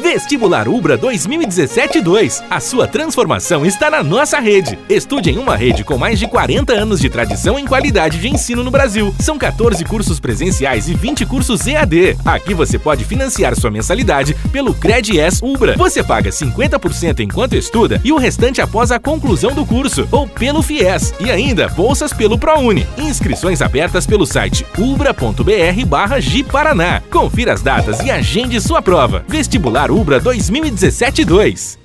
Vestibular Ubra 2017-2. A sua transformação está na nossa rede. Estude em uma rede com mais de 40 anos de tradição em qualidade de ensino no Brasil. São 14 cursos presenciais e 20 cursos EAD. Aqui você pode financiar sua mensalidade pelo CredES Ubra. Você paga 50% enquanto estuda e o restante após a conclusão do curso, ou pelo FIES. E ainda bolsas pelo ProUni. Inscrições abertas pelo site ubra.br/Ji-Paraná. Confira as datas e agende sua prova. Vestibular Ubra 2017-2.